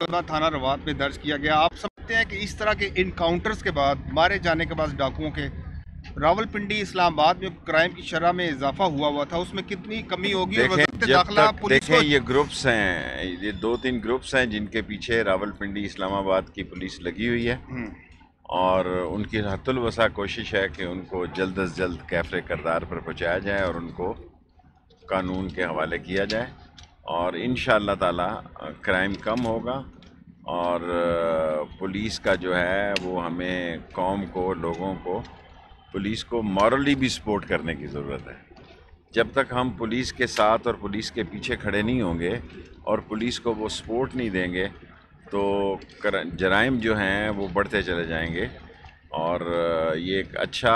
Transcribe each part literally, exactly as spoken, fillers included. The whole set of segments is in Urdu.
تھانہ روات میں درج کیا گیا. آپ سمجھتے ہیں کہ اس طرح کے انکاؤنٹرز کے بعد، مارے جانے کے بعد ڈاکوؤں کے، راول پنڈی اسلام آباد میں کرائم کی شرح میں اضافہ ہوا ہوا تھا، اس میں کتنی کمی ہوگی؟ اور دیکھیں وزارت جب داخلہ تک پولیس دیکھیں کو یہ گروپس ہیں، یہ دو تین گروپس ہیں جن کے پیچھے راول پنڈی اسلام آباد کی پولیس لگی ہوئی ہے، اور ان کی حت الوسع کوشش ہے کہ ان کو جلد از جلد کیفر کردار پر پہنچایا جائے اور ان کو قانون کے حوالے کیا جائے، اور انشاءاللہ تعالی کرائم کم ہوگا. اور پولیس کا جو ہے وہ ہمیں قوم کو، لوگوں کو، پولیس کو مورلی بھی سپورٹ کرنے کی ضرورت ہے. جب تک ہم پولیس کے ساتھ اور پولیس کے پیچھے کھڑے نہیں ہوں گے اور پولیس کو وہ سپورٹ نہیں دیں گے تو جرائم جو ہیں وہ بڑھتے چلے جائیں گے. اور یہ ایک اچھا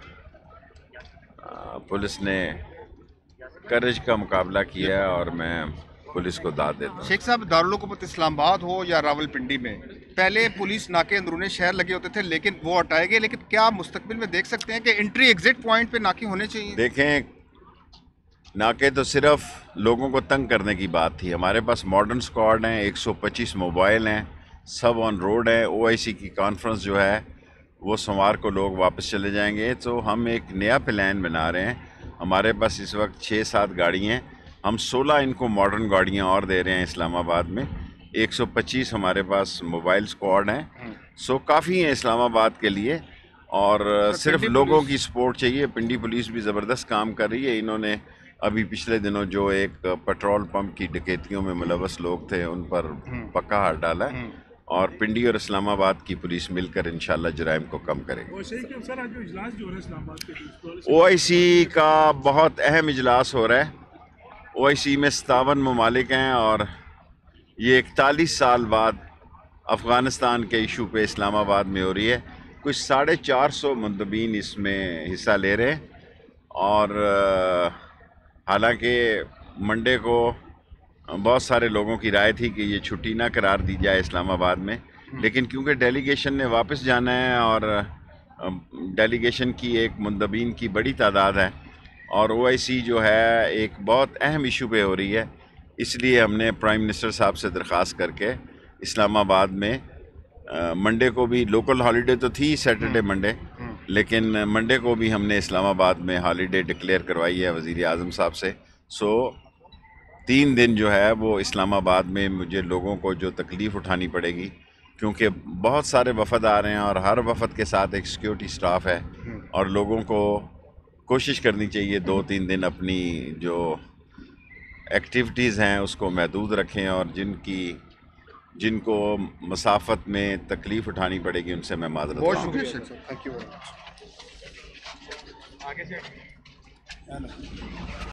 پولیس نے کرج کا مقابلہ کیا ہے اور میں پولیس کو داد دیتا ہوں. شیخ صاحب، دارالحکومت اسلام آباد ہو یا راول پنڈی میں، پہلے پولیس ناکے اندرون شہر لگے ہوتے تھے لیکن وہ ہٹائے گئے، لیکن کیا مستقبل میں دیکھ سکتے ہیں کہ انٹری ایگزٹ پوائنٹ پہ ناکے ہونے چاہیے؟ دیکھیں، ناکے تو صرف لوگوں کو تنگ کرنے کی بات تھی. ہمارے پاس ماڈرن سکواڈ ہیں، ایک سو پچیس موبائل ہیں، سب آن روڈ ہے. او آئی سی کی کانفرنس جو ہے وہ سوموار کو لوگ واپس چلے جائیں گے. تو ہم ایک نیا پلان بنا رہے ہیں. ہمارے پاس اس وقت چھ سات گاڑی ہیں، ہم سولہ ان کو ماڈرن گاڑیاں اور دے رہے ہیں اسلام آباد میں. ایک سو پچیس ہمارے پاس موبائل سکواڈ ہیں، سو کافی ہیں اسلام آباد کے لیے. اور صرف لوگوں کی سپورٹ چاہیے. پنڈی پولیس بھی زبردست کام کر رہی ہے. انہوں نے ابھی پچھلے دنوں جو ایک پیٹرول پمپ کی ڈکیتیوں میں ملوث لوگ تھے ان پر پکا ہاتھ ڈالا ہے، اور پنڈی اور اسلام آباد کی پولیس مل کر انشاءاللہ جرائم کو کم کرے گی. او آئی سی کا بہت اہم اجلاس ہو رہا ہے. او آئی سی میں ستاون ممالک ہیں، اور یہ اکتالیس سال بعد افغانستان کے ایشو پہ اسلام آباد میں ہو رہی ہے. کچھ ساڑھے چار سو مندوبین اس میں حصہ لے رہے ہیں. اور حالانکہ منڈے کو بہت سارے لوگوں کی رائے تھی کہ یہ چھٹی نہ قرار دی جائے اسلام آباد میں، لیکن کیونکہ ڈیلیگیشن نے واپس جانا ہے اور ڈیلیگیشن کی ایک مندوبین کی بڑی تعداد ہے، اور او آئی سی جو ہے ایک بہت اہم ایشو پہ ہو رہی ہے، اس لیے ہم نے پرائم منسٹر صاحب سے درخواست کر کے اسلام آباد میں منڈے کو بھی، لوکل ہالیڈے تو تھی سیٹرڈے منڈے، لیکن منڈے کو بھی ہم نے اسلام آباد میں ہالیڈے ڈکلیئر کروائی ہے وزیر اعظم صاحب سے. سو تین دن جو ہے وہ اسلام آباد میں مجھے لوگوں کو جو تکلیف اٹھانی پڑے گی، کیونکہ بہت سارے وفد آ رہے ہیں اور ہر وفد کے ساتھ ایک سیکیورٹی سٹاف ہے، اور لوگوں کو کوشش کرنی چاہیے دو تین دن اپنی جو ایکٹیویٹیز ہیں اس کو محدود رکھیں، اور جن کی جن کو مسافت میں تکلیف اٹھانی پڑے گی ان سے میں معذرت بہت خواہ ہوں. شکریہ شیخ صاحب، تھینک یو ویری مچ.